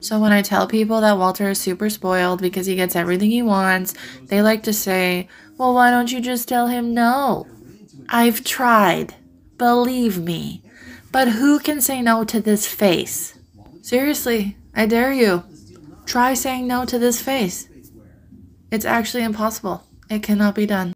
So when I tell people that Walter is super spoiled because he gets everything he wants, they like to say, well, why don't you just tell him no? I've tried. Believe me. But who can say no to this face? Seriously, I dare you. Try saying no to this face. It's actually impossible. It cannot be done.